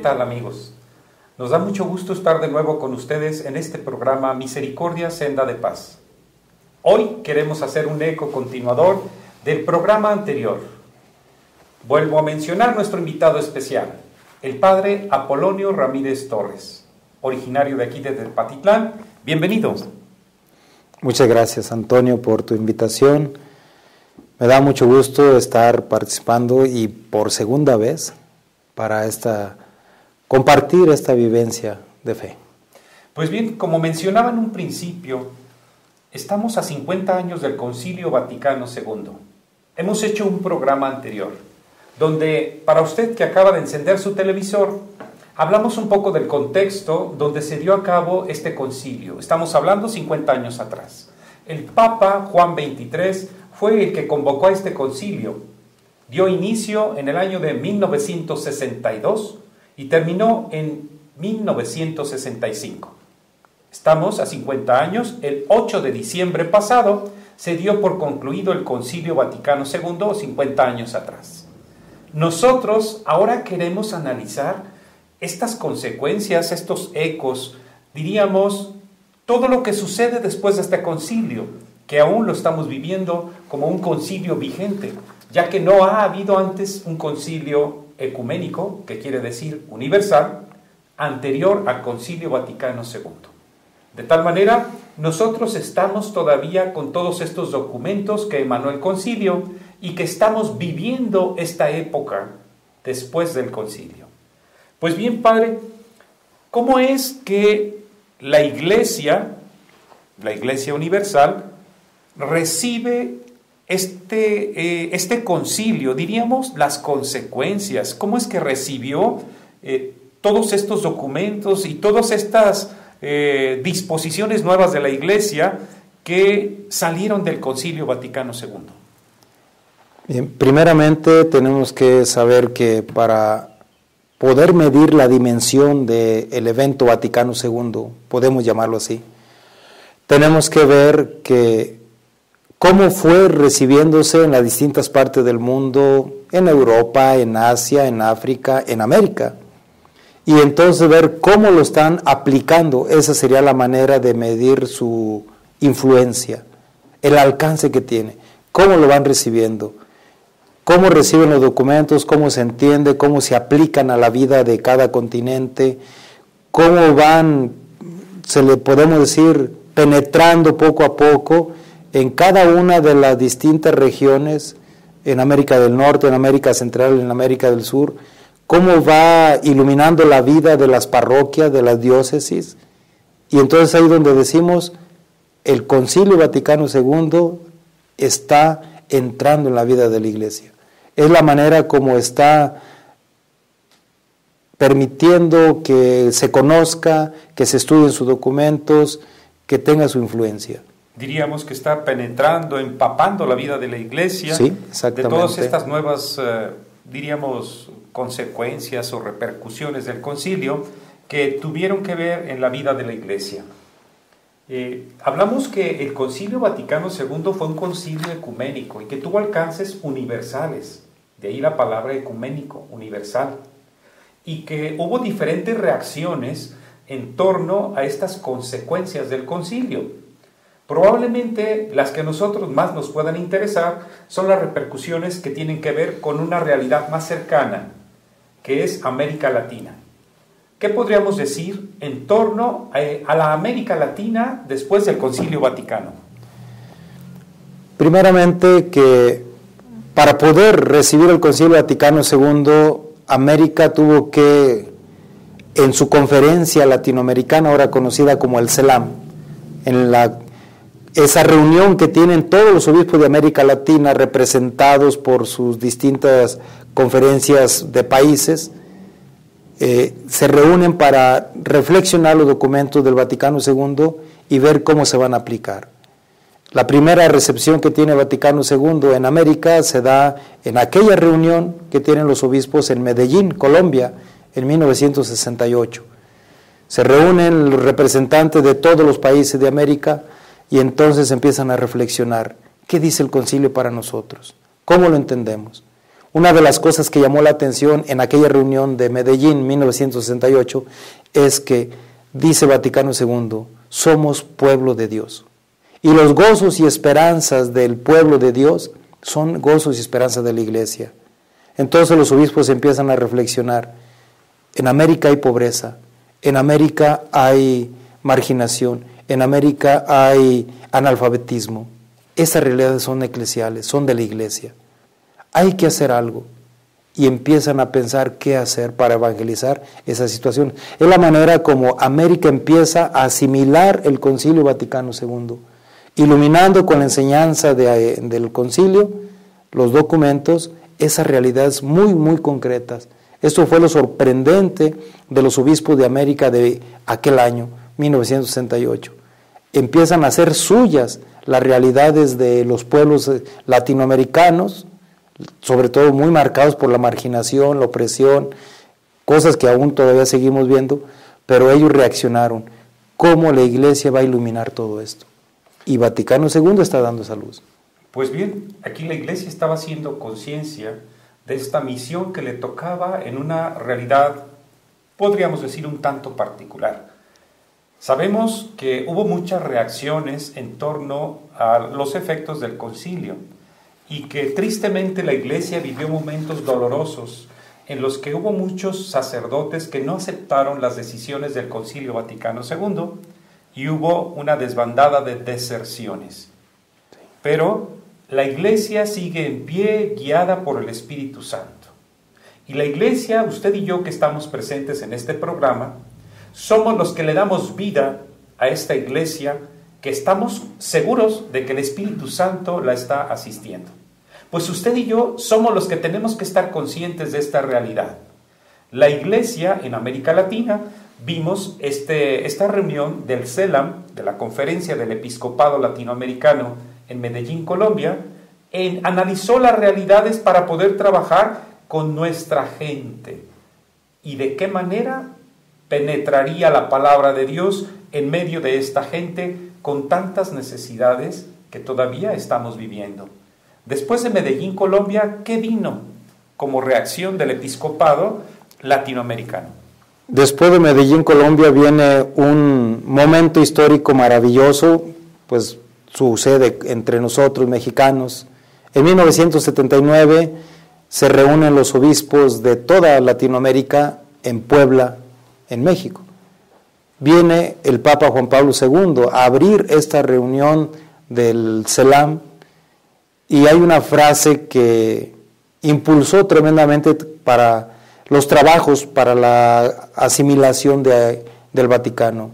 tal, amigos? Nos da mucho gusto estar de nuevo con ustedes en este programa Misericordia, Senda de Paz. Hoy queremos hacer un eco continuador del programa anterior. Vuelvo a mencionar nuestro invitado especial, el padre Apolonio Ramírez Torres, originario de aquí de Tepatitlán. Bienvenido. Muchas gracias, Antonio, por tu invitación. Me da mucho gusto estar participando y por segunda vez para compartir esta vivencia de fe. Pues bien, como mencionaba en un principio, estamos a 50 años del Concilio Vaticano II. Hemos hecho un programa anterior, donde para usted que acaba de encender su televisor, hablamos un poco del contexto donde se dio a cabo este concilio. Estamos hablando 50 años atrás. El Papa Juan XXIII fue el que convocó a este concilio. Dio inicio en el año de 1962 y terminó en 1965. Estamos a 50 años. El 8 de diciembre pasado se dio por concluido el Concilio Vaticano II, 50 años atrás. Nosotros ahora queremos analizar estas consecuencias, estos ecos, diríamos, todo lo que sucede después de este concilio, que aún lo estamos viviendo como un concilio vigente, ya que no ha habido antes un concilio ecuménico, que quiere decir universal, anterior al Concilio Vaticano II. De tal manera, nosotros estamos todavía con todos estos documentos que emanó el concilio y que estamos viviendo esta época después del concilio. Pues bien, Padre, ¿cómo es que la Iglesia Universal, recibe este concilio, diríamos, las consecuencias? ¿Cómo es que recibió todos estos documentos y todas estas disposiciones nuevas de la Iglesia que salieron del Concilio Vaticano II? Bien, primeramente tenemos que saber que para poder medir la dimensión del evento Vaticano II, podemos llamarlo así, tenemos que ver cómo fue recibiéndose en las distintas partes del mundo, en Europa, en Asia, en África, en América, y entonces ver cómo lo están aplicando. Esa sería la manera de medir su influencia, el alcance que tiene, cómo lo van recibiendo, cómo reciben los documentos, cómo se entiende, cómo se aplican a la vida de cada continente, cómo van, podemos decir, penetrando poco a poco en cada una de las distintas regiones, en América del Norte, en América Central, en América del Sur, cómo va iluminando la vida de las parroquias, de las diócesis. Y entonces ahí donde decimos, el Concilio Vaticano II está entrando en la vida de la Iglesia. Es la manera como está permitiendo que se conozca, que se estudien sus documentos, que tenga su influencia. Diríamos que está penetrando, empapando la vida de la Iglesia, sí, exactamente, de todas estas nuevas, diríamos, consecuencias o repercusiones del concilio que tuvieron que ver en la vida de la Iglesia. Hablamos que el Concilio Vaticano II fue un concilio ecuménico y que tuvo alcances universales, de ahí la palabra ecuménico, universal, y que hubo diferentes reacciones en torno a estas consecuencias del concilio. Probablemente las que a nosotros más nos puedan interesar son las repercusiones que tienen que ver con una realidad más cercana, que es América Latina. ¿Qué podríamos decir en torno a la América Latina después del Concilio Vaticano? Primeramente que para poder recibir el Concilio Vaticano II, América tuvo que, en su conferencia latinoamericana, ahora conocida como el CELAM, esa reunión que tienen todos los obispos de América Latina representados por sus distintas conferencias de países, se reúnen para reflexionar los documentos del Vaticano II y ver cómo se van a aplicar. La primera recepción que tiene el Vaticano II en América se da en aquella reunión que tienen los obispos en Medellín, Colombia, en 1968. Se reúnen los representantes de todos los países de América y entonces empiezan a reflexionar. ¿Qué dice el concilio para nosotros? ¿Cómo lo entendemos? Una de las cosas que llamó la atención en aquella reunión de Medellín, 1968, es que dice Vaticano II, somos pueblo de Dios. Y los gozos y esperanzas del pueblo de Dios son gozos y esperanzas de la iglesia. Entonces los obispos empiezan a reflexionar, en América hay pobreza, en América hay marginación, en América hay analfabetismo. Esas realidades son eclesiales, son de la iglesia. Hay que hacer algo. Y empiezan a pensar qué hacer para evangelizar esa situación. Es la manera como América empieza a asimilar el Concilio Vaticano II, iluminando con la enseñanza del concilio, los documentos, esas realidades muy, muy concretas. Esto fue lo sorprendente de los obispos de América de aquel año, 1968. Empiezan a hacer suyas las realidades de los pueblos latinoamericanos, sobre todo muy marcados por la marginación, la opresión, cosas que aún todavía seguimos viendo, pero ellos reaccionaron. ¿Cómo la iglesia va a iluminar todo esto? Y Vaticano II está dando esa luz. Pues bien, aquí la iglesia estaba haciendo conciencia de esta misión que le tocaba en una realidad, podríamos decir, un tanto particular. Sabemos que hubo muchas reacciones en torno a los efectos del concilio y que tristemente la iglesia vivió momentos dolorosos en los que hubo muchos sacerdotes que no aceptaron las decisiones del Concilio Vaticano II y hubo una desbandada de deserciones. Pero la iglesia sigue en pie, guiada por el Espíritu Santo. Y la iglesia, usted y yo que estamos presentes en este programa, somos los que le damos vida a esta iglesia, que estamos seguros de que el Espíritu Santo la está asistiendo. Pues usted y yo somos los que tenemos que estar conscientes de esta realidad. La iglesia en América Latina, vimos esta reunión del CELAM, de la Conferencia del Episcopado Latinoamericano en Medellín, Colombia, analizó las realidades para poder trabajar con nuestra gente. ¿Y de qué manera penetraría la palabra de Dios en medio de esta gente con tantas necesidades que todavía estamos viviendo? Después de Medellín, Colombia, ¿qué vino como reacción del episcopado latinoamericano? Después de Medellín, Colombia, viene un momento histórico maravilloso, pues sucede entre nosotros mexicanos. En 1979 se reúnen los obispos de toda Latinoamérica en Puebla, en México. Viene el Papa Juan Pablo II a abrir esta reunión del CELAM, y hay una frase que impulsó tremendamente para los trabajos para la asimilación del Vaticano.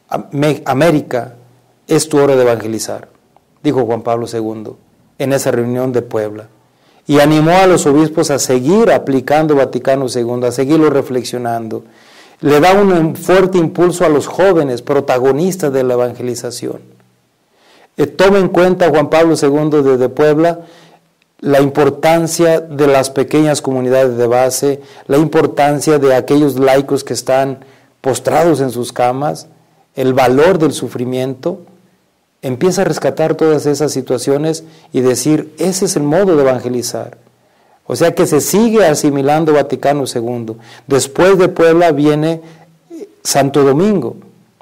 América, es tu hora de evangelizar, dijo Juan Pablo II en esa reunión de Puebla. Y animó a los obispos a seguir aplicando Vaticano II, a seguirlo reflexionando. Le da un fuerte impulso a los jóvenes protagonistas de la evangelización. Toma en cuenta Juan Pablo II desde Puebla la importancia de las pequeñas comunidades de base, la importancia de aquellos laicos que están postrados en sus camas, el valor del sufrimiento. Empieza a rescatar todas esas situaciones y decir, ese es el modo de evangelizar. O sea que se sigue asimilando Vaticano II. Después de Puebla viene Santo Domingo,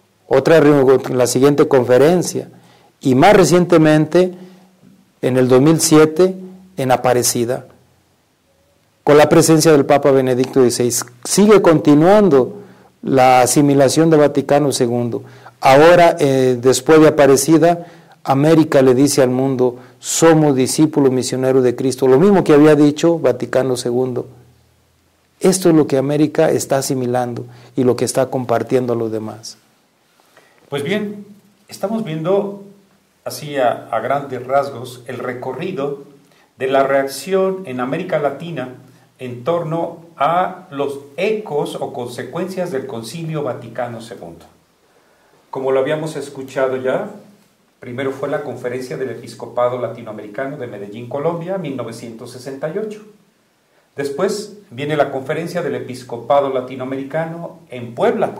la siguiente conferencia. Y más recientemente, en el 2007, en Aparecida, con la presencia del Papa Benedicto XVI. Sigue continuando la asimilación de Vaticano II. Ahora, después de Aparecida, América le dice al mundo, somos discípulos misioneros de Cristo. Lo mismo que había dicho Vaticano II. Esto es lo que América está asimilando y lo que está compartiendo a los demás. Pues bien, estamos viendo así a grandes rasgos el recorrido de la reacción en América Latina en torno a los ecos o consecuencias del Concilio Vaticano II. Como lo habíamos escuchado ya, primero fue la Conferencia del Episcopado Latinoamericano de Medellín, Colombia, 1968. Después viene la Conferencia del Episcopado Latinoamericano en Puebla,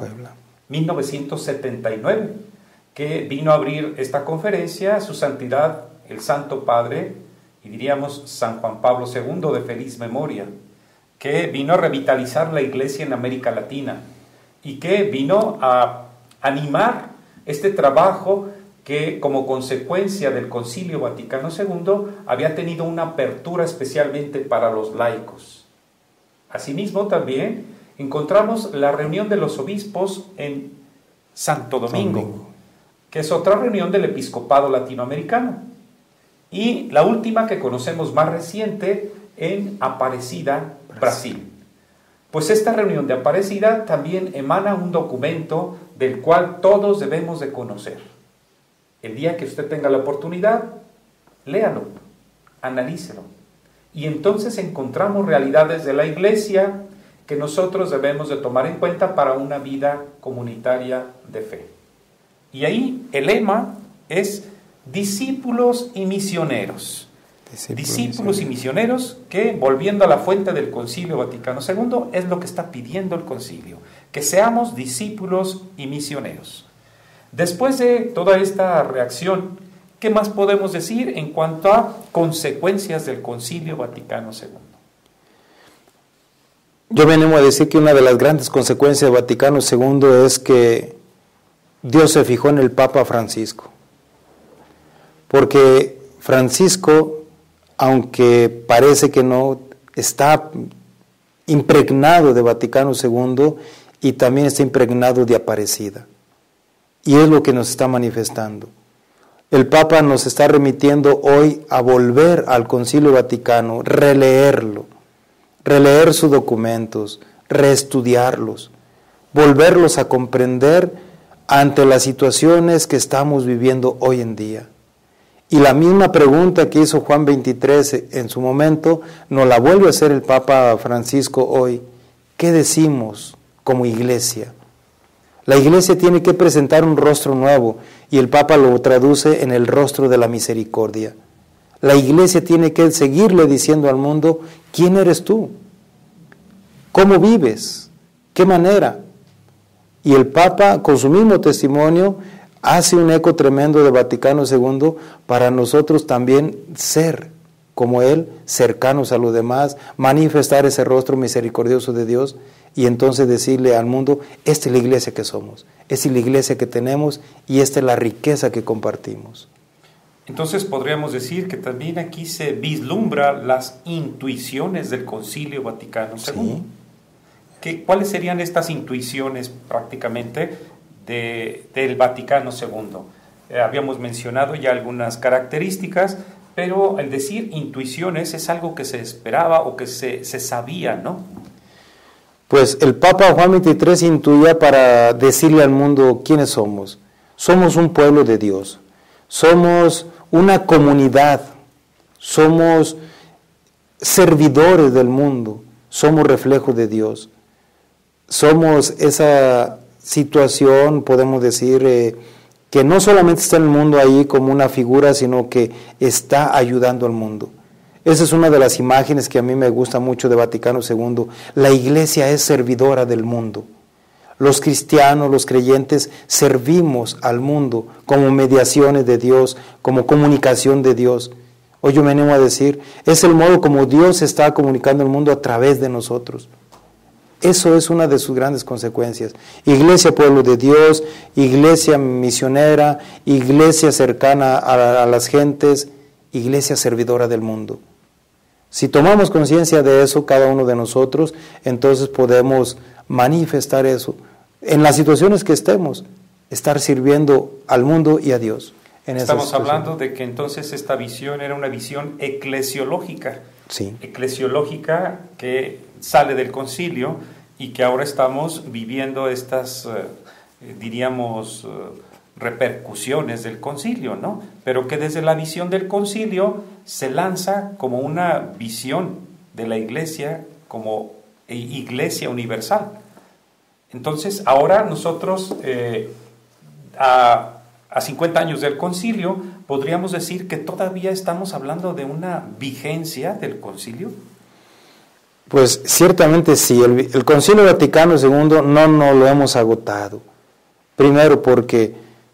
1979. Que vino a abrir esta conferencia su santidad, el Santo Padre y diríamos San Juan Pablo II de feliz memoria, que vino a revitalizar la Iglesia en América Latina y que vino a animar este trabajo que como consecuencia del Concilio Vaticano II había tenido una apertura especialmente para los laicos. Asimismo también encontramos la reunión de los obispos en Santo Domingo, que es otra reunión del episcopado latinoamericano, y la última que conocemos más reciente en Aparecida, Brasil. Pues esta reunión de Aparecida también emana un documento del cual todos debemos de conocer. El día que usted tenga la oportunidad, léalo, analícelo. Y entonces encontramos realidades de la Iglesia que nosotros debemos de tomar en cuenta para una vida comunitaria de fe. Y ahí el lema es discípulos y misioneros. Discípulos y misioneros, que volviendo a la fuente del Concilio Vaticano II, es lo que está pidiendo el concilio, que seamos discípulos y misioneros. Después de toda esta reacción, ¿qué más podemos decir en cuanto a consecuencias del Concilio Vaticano II? Yo me animo a decir que una de las grandes consecuencias del Vaticano II es que Dios se fijó en el Papa Francisco, porque Francisco, aunque parece que no, está impregnado de Vaticano II y también está impregnado de Aparecida. Y es lo que nos está manifestando. El Papa nos está remitiendo hoy a volver al Concilio Vaticano, releerlo, releer sus documentos, reestudiarlos, volverlos a comprender ante las situaciones que estamos viviendo hoy en día. Y la misma pregunta que hizo Juan 23 en su momento, nos la vuelve a hacer el Papa Francisco hoy. ¿Qué decimos como iglesia? La iglesia tiene que presentar un rostro nuevo y el Papa lo traduce en el rostro de la misericordia. La iglesia tiene que seguirle diciendo al mundo, ¿quién eres tú? ¿Cómo vives? ¿Qué manera? Y el Papa, con su mismo testimonio, hace un eco tremendo de Vaticano II para nosotros también ser como Él, cercanos a los demás, manifestar ese rostro misericordioso de Dios y entonces decirle al mundo, esta es la iglesia que somos, esta es la iglesia que tenemos y esta es la riqueza que compartimos. Entonces podríamos decir que también aquí se vislumbra las intuiciones del Concilio Vaticano II. Sí. ¿Cuáles serían estas intuiciones prácticamente del Vaticano II? Habíamos mencionado ya algunas características, pero el decir intuiciones es algo que se esperaba o que se sabía, ¿no? Pues el Papa Juan XXIII intuía para decirle al mundo quiénes somos. Somos un pueblo de Dios, somos una comunidad, somos servidores del mundo, somos reflejo de Dios. Somos esa situación, podemos decir, que no solamente está en el mundo ahí como una figura, sino que está ayudando al mundo. Esa es una de las imágenes que a mí me gusta mucho de Vaticano II. La iglesia es servidora del mundo. Los cristianos, los creyentes, servimos al mundo como mediaciones de Dios, como comunicación de Dios. Hoy yo me animo a decir, es el modo como Dios está comunicando al mundo a través de nosotros. Eso es una de sus grandes consecuencias. Iglesia, pueblo de Dios, iglesia misionera, iglesia cercana a las gentes, iglesia servidora del mundo. Si tomamos conciencia de eso, cada uno de nosotros, entonces podemos manifestar eso. En las situaciones que estemos, estar sirviendo al mundo y a Dios. Estamos hablando de que entonces esta visión era una visión eclesiológica. Sí. Eclesiológica que sale del concilio y que ahora estamos viviendo estas, diríamos, repercusiones del concilio, ¿no? Pero que desde la visión del concilio se lanza como una visión de la iglesia como iglesia universal. Entonces, ahora nosotros, a 50 años del concilio, podríamos decir que todavía estamos hablando de una vigencia del concilio. Pues ciertamente sí, el Concilio Vaticano II no lo hemos agotado. Primero porque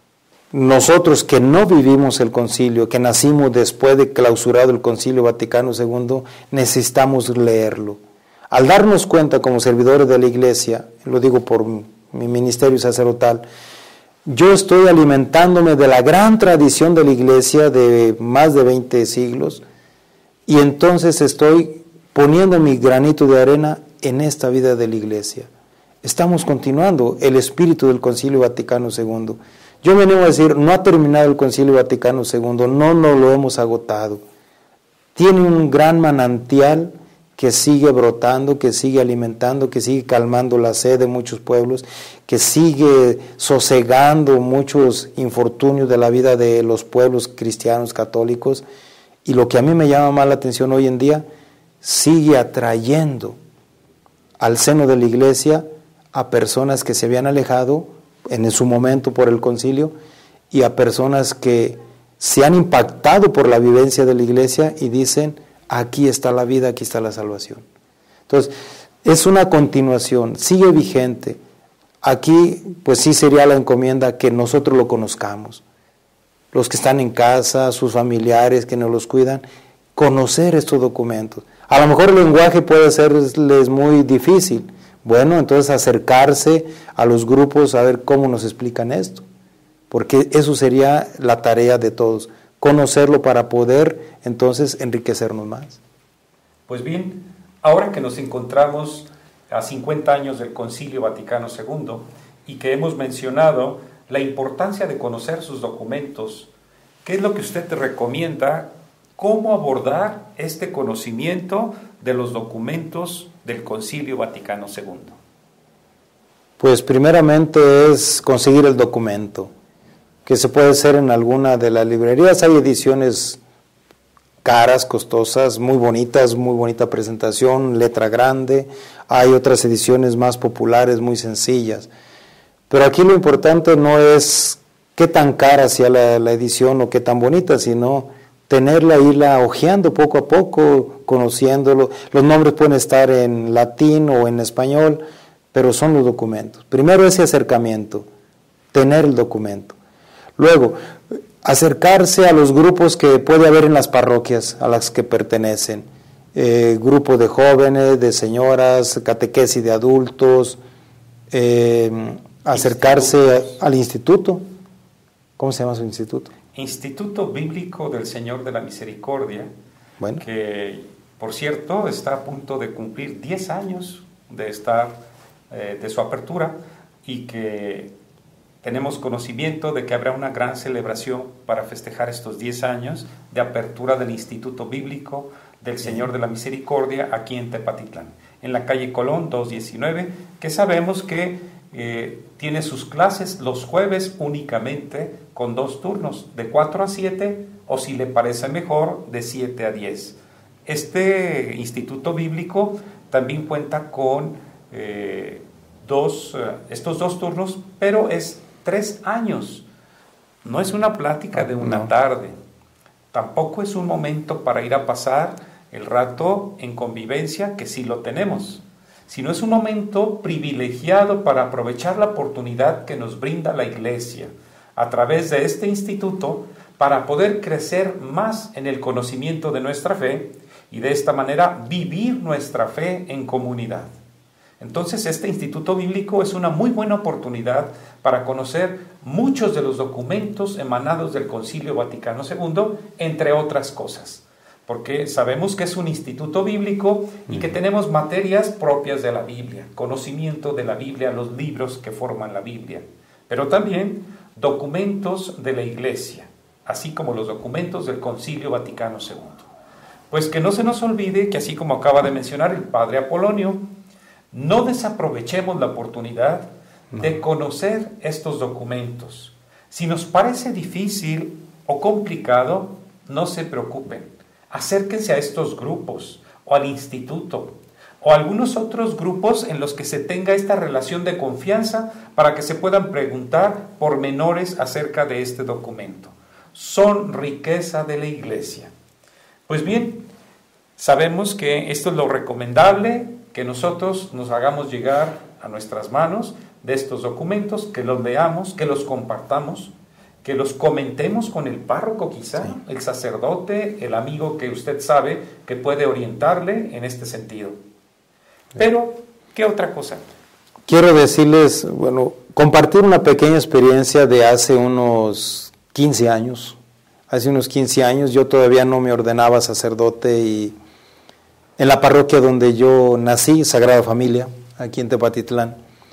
nosotros que no vivimos el concilio, que nacimos después de clausurado el Concilio Vaticano II, necesitamos leerlo. Al darnos cuenta como servidores de la Iglesia, lo digo por mi ministerio sacerdotal, yo estoy alimentándome de la gran tradición de la Iglesia de más de 20 siglos, y entonces estoy poniendo mi granito de arena en esta vida de la Iglesia. Estamos continuando el espíritu del Concilio Vaticano II. Yo me animo a decir, no ha terminado el Concilio Vaticano II, no lo hemos agotado. Tiene un gran manantial que sigue brotando, que sigue alimentando, que sigue calmando la sed de muchos pueblos, que sigue sosegando muchos infortunios de la vida de los pueblos cristianos católicos. Y lo que a mí me llama más la atención hoy en día, sigue atrayendo al seno de la Iglesia a personas que se habían alejado en su momento por el concilio, y a personas que se han impactado por la vivencia de la Iglesia y dicen, aquí está la vida, aquí está la salvación. Entonces, es una continuación, sigue vigente. Aquí, pues sí sería la encomienda que nosotros lo conozcamos. Los que están en casa, sus familiares que nos los cuidan, conocer estos documentos. A lo mejor el lenguaje puede serles muy difícil. Bueno, entonces acercarse a los grupos a ver cómo nos explican esto. Porque eso sería la tarea de todos, conocerlo para poder entonces enriquecernos más. Pues bien, ahora que nos encontramos a 50 años del Concilio Vaticano II y que hemos mencionado la importancia de conocer sus documentos, ¿qué es lo que usted te recomienda? ¿Cómo abordar este conocimiento de los documentos del Concilio Vaticano II? Pues primeramente es conseguir el documento, que se puede hacer en alguna de las librerías. Hay ediciones caras, costosas, muy bonita presentación, letra grande. Hay otras ediciones más populares, muy sencillas. Pero aquí lo importante no es qué tan cara sea la edición o qué tan bonita, sino tenerla, irla hojeando poco a poco, conociéndolo. Los nombres pueden estar en latín o en español, pero son los documentos. Primero ese acercamiento, tener el documento. Luego, acercarse a los grupos que puede haber en las parroquias a las que pertenecen. Grupos de jóvenes, de señoras, catequesis de adultos, acercarse al instituto. ¿Cómo se llama su instituto? Instituto Bíblico del Señor de la Misericordia, bueno, que por cierto está a punto de cumplir 10 años de su apertura, y que tenemos conocimiento de que habrá una gran celebración para festejar estos 10 años de apertura del Instituto Bíblico del Señor de la Misericordia aquí en Tepatitlán, en la calle Colón 219, que sabemos que tiene sus clases los jueves únicamente con 2 turnos, de 4 a 7, o si le parece mejor, de 7 a 10. Este Instituto Bíblico también cuenta con estos 2 turnos, pero es 3 años. No es una plática de una tarde, tampoco es un momento para ir a pasar el rato en convivencia, que sí lo tenemos, sino es un momento privilegiado para aprovechar la oportunidad que nos brinda la Iglesia a través de este instituto para poder crecer más en el conocimiento de nuestra fe y de esta manera vivir nuestra fe en comunidad. Entonces, este Instituto Bíblico es una muy buena oportunidad para conocer muchos de los documentos emanados del Concilio Vaticano II, entre otras cosas, porque sabemos que es un instituto bíblico y que tenemos materias propias de la Biblia, conocimiento de la Biblia, los libros que forman la Biblia, pero también documentos de la Iglesia, así como los documentos del Concilio Vaticano II. Pues que no se nos olvide que, así como acaba de mencionar el Padre Apolonio, no desaprovechemos la oportunidad de conocer estos documentos. Si nos parece difícil o complicado, no se preocupen. Acérquense a estos grupos o al instituto o a algunos otros grupos en los que se tenga esta relación de confianza para que se puedan preguntar pormenores acerca de este documento. Son riqueza de la Iglesia. Pues bien, sabemos que esto es lo recomendable, que nosotros nos hagamos llegar a nuestras manos de estos documentos, que los leamos, que los compartamos, que los comentemos con el párroco quizá, sí, el sacerdote, el amigo que usted sabe que puede orientarle en este sentido. Pero, ¿qué otra cosa? Quiero decirles, bueno, compartir una pequeña experiencia de hace unos 15 años. Hace unos 15 años yo todavía no me ordenaba sacerdote y en la parroquia donde yo nací, Sagrada Familia, aquí en Tepatitlán,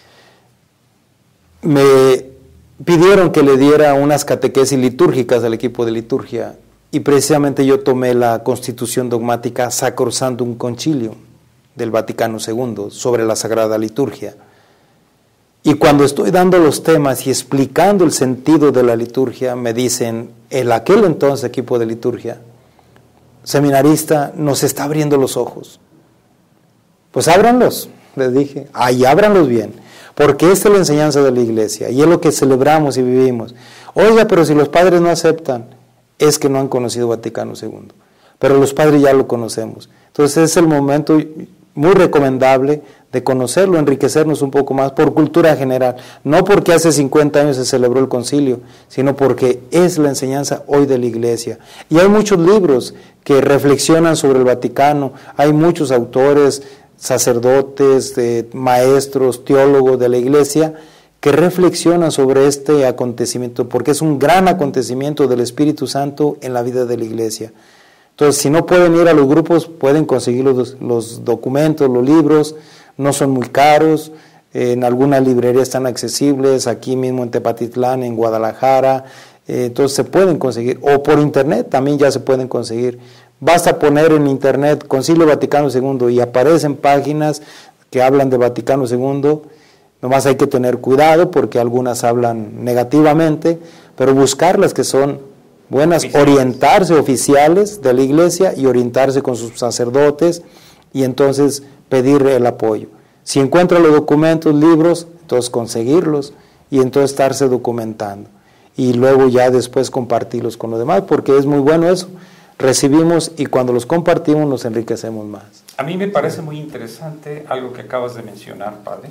me pidieron que le diera unas catequesis litúrgicas al equipo de liturgia y precisamente yo tomé la Constitución Dogmática Sacrosanctum Concilium del Vaticano II sobre la Sagrada Liturgia. Y cuando estoy dando los temas y explicando el sentido de la liturgia, me dicen, el aquel entonces equipo de liturgia, seminarista, nos está abriendo los ojos. Pues ábranlos, les dije, y ábranlos bien, porque esta es la enseñanza de la iglesia y es lo que celebramos y vivimos. Oiga, pero si los padres no aceptan, es que no han conocido Vaticano II, pero los padres ya lo conocemos. Entonces es el momento muy recomendable de conocerlo, enriquecernos un poco más por cultura general, no porque hace 50 años se celebró el concilio, sino porque es la enseñanza hoy de la iglesia. Y hay muchos libros que reflexionan sobre el Vaticano, hay muchos autores, sacerdotes, maestros, teólogos de la iglesia, que reflexionan sobre este acontecimiento, porque es un gran acontecimiento del Espíritu Santo en la vida de la iglesia. Entonces, si no pueden ir a los grupos, pueden conseguir los documentos, los libros, no son muy caros, en algunas librerías están accesibles, aquí mismo en Tepatitlán, en Guadalajara, entonces se pueden conseguir, o por internet también ya se pueden conseguir. Basta poner en internet Concilio Vaticano II y aparecen páginas que hablan de Vaticano II, nomás hay que tener cuidado porque algunas hablan negativamente, pero buscar las que son buenas, orientarse oficiales de la iglesia y orientarse con sus sacerdotes y entonces pedir el apoyo. Si encuentra los documentos, libros, entonces conseguirlos y entonces estarse documentando y luego ya después compartirlos con los demás, porque es muy bueno eso. Recibimos y cuando los compartimos nos enriquecemos más. A mí me parece muy interesante algo que acabas de mencionar, Padre.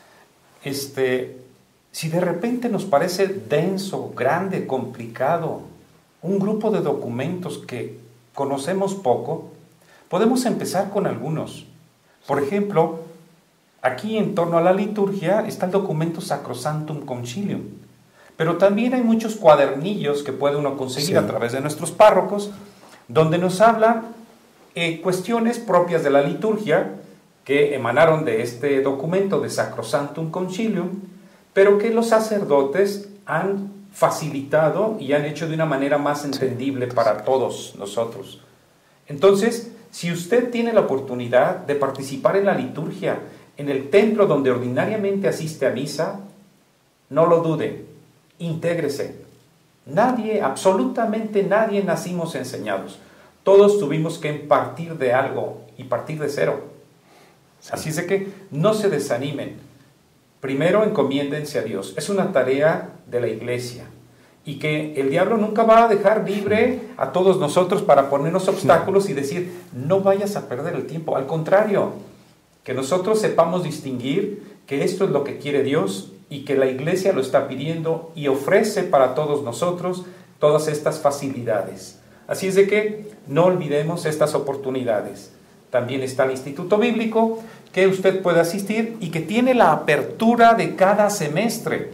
Si de repente nos parece denso, grande, complicado, un grupo de documentos que conocemos poco, podemos empezar con algunos. Por ejemplo, aquí en torno a la liturgia está el documento Sacrosanctum Concilium, pero también hay muchos cuadernillos que puede uno conseguir a través de nuestros párrocos, donde nos hablan cuestiones propias de la liturgia que emanaron de este documento de Sacrosanctum Concilium, pero que los sacerdotes han facilitado y han hecho de una manera más entendible para todos nosotros. Entonces, si usted tiene la oportunidad de participar en la liturgia, en el templo donde ordinariamente asiste a misa, no lo dude, intégrese. Nadie, absolutamente nadie nacimos enseñados. Todos tuvimos que partir de algo y partir de cero. Así es de que no se desanimen. Primero encomiéndense a Dios. Es una tarea de la iglesia. Y que el diablo nunca va a dejar libre a todos nosotros para ponernos obstáculos y decir, no vayas a perder el tiempo. Al contrario, que nosotros sepamos distinguir que esto es lo que quiere Dios y que la iglesia lo está pidiendo y ofrece para todos nosotros todas estas facilidades. Así es de que no olvidemos estas oportunidades. También está el Instituto Bíblico, que usted puede asistir y que tiene la apertura de cada semestre.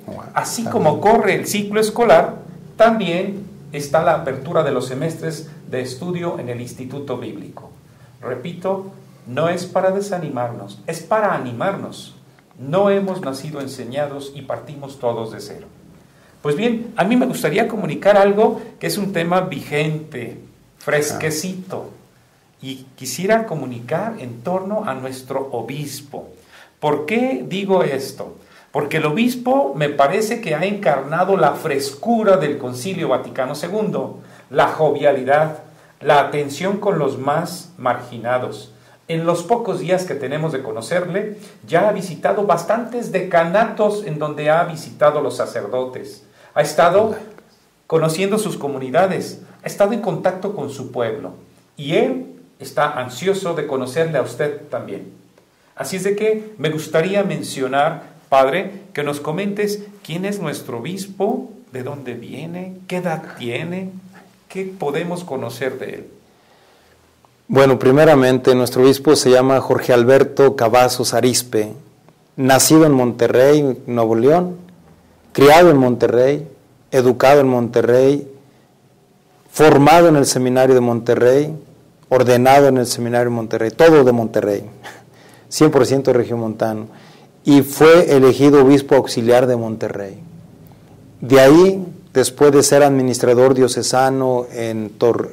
Así como corre el ciclo escolar, también está la apertura de los semestres de estudio en el Instituto Bíblico. Repito, no es para desanimarnos, es para animarnos. No hemos nacido enseñados y partimos todos de cero. Pues bien, a mí me gustaría comunicar algo que es un tema vigente, fresquecito, y quisiera comunicar en torno a nuestro obispo. ¿Por qué digo esto? Porque el obispo me parece que ha encarnado la frescura del Concilio Vaticano II, la jovialidad, la atención con los más marginados. En los pocos días que tenemos de conocerle, ya ha visitado bastantes decanatos en donde ha visitado los sacerdotes. Ha estado conociendo sus comunidades, ha estado en contacto con su pueblo. Y él está ansioso de conocerle a usted también. Así es de que me gustaría mencionar, Padre, que nos comentes quién es nuestro obispo ¿De dónde viene? ¿Qué edad tiene? ¿Qué podemos conocer de él? Bueno, primeramente nuestro obispo se llama Jorge Alberto Cavazos Arizpe, nacido en Monterrey, Nuevo León, criado en Monterrey, educado en Monterrey, formado en el seminario de Monterrey, ordenado en el seminario de Monterrey, todo de Monterrey, 100% regiomontano, y fue elegido obispo auxiliar de Monterrey. De ahí, después de ser administrador diocesano en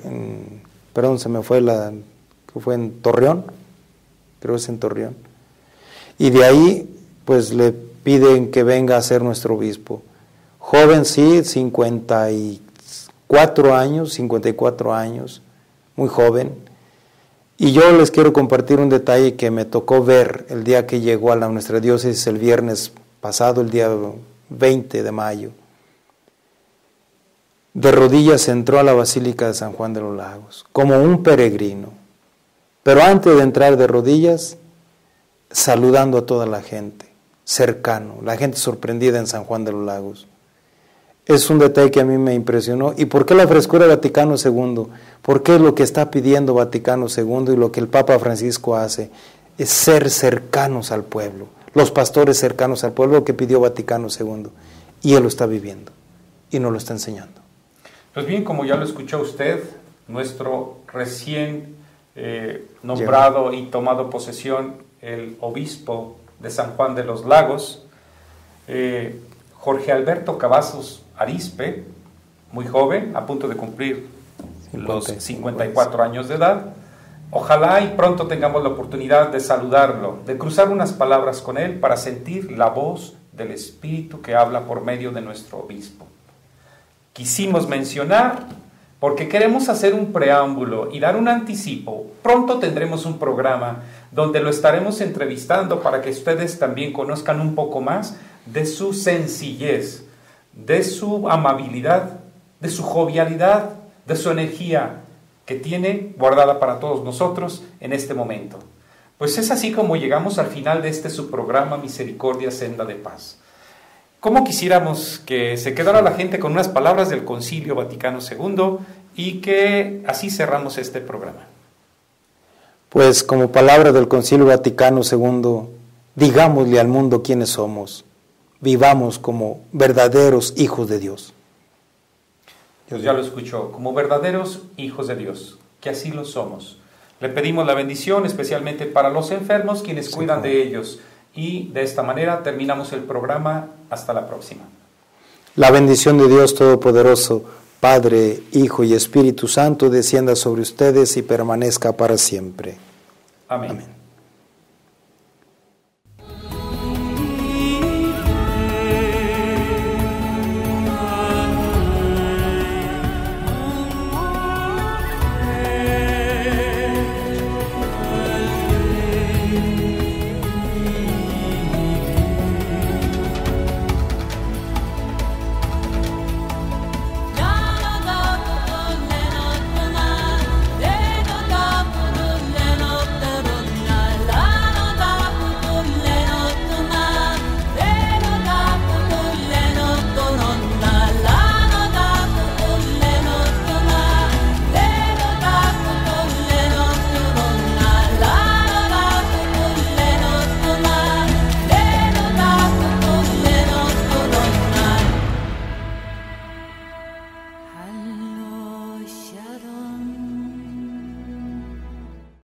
Torreón, creo es en Torreón, y de ahí pues le piden que venga a ser nuestro obispo. Joven, sí, 54 años, muy joven, y yo les quiero compartir un detalle que me tocó ver el día que llegó a nuestra diócesis el viernes pasado, el día 20 de mayo. De rodillas entró a la Basílica de San Juan de los Lagos, como un peregrino. Pero antes de entrar de rodillas, saludando a toda la gente, cercano, la gente sorprendida en San Juan de los Lagos. Es un detalle que a mí me impresionó. ¿Y por qué la frescura de Vaticano II? ¿Por qué lo que está pidiendo Vaticano II y lo que el Papa Francisco hace? Es ser cercanos al pueblo, los pastores cercanos al pueblo, que pidió Vaticano II. Y él lo está viviendo y nos lo está enseñando. Pues bien, como ya lo escuchó usted, nuestro recién nombrado y tomado posesión, el obispo de San Juan de los Lagos, Jorge Alberto Cavazos Arizpe, muy joven, a punto de cumplir los 54 años de edad. Ojalá y pronto tengamos la oportunidad de saludarlo, de cruzar unas palabras con él para sentir la voz del Espíritu que habla por medio de nuestro obispo. Quisimos mencionar, porque queremos hacer un preámbulo y dar un anticipo. Pronto tendremos un programa donde lo estaremos entrevistando para que ustedes también conozcan un poco más de su sencillez, de su amabilidad, de su jovialidad, de su energía que tiene guardada para todos nosotros en este momento. Pues es así como llegamos al final de este su programa Misericordia Senda de Paz. ¿Cómo quisiéramos que se quedara la gente con unas palabras del Concilio Vaticano II y que así cerramos este programa? Pues como palabra del Concilio Vaticano II, digámosle al mundo quiénes somos, vivamos como verdaderos hijos de Dios. Dios ya lo escuchó, como verdaderos hijos de Dios, que así lo somos. Le pedimos la bendición especialmente para los enfermos, quienes cuidan de ellos. Y de esta manera terminamos el programa. Hasta la próxima. La bendición de Dios Todopoderoso, Padre, Hijo y Espíritu Santo, descienda sobre ustedes y permanezca para siempre. Amén. Amén.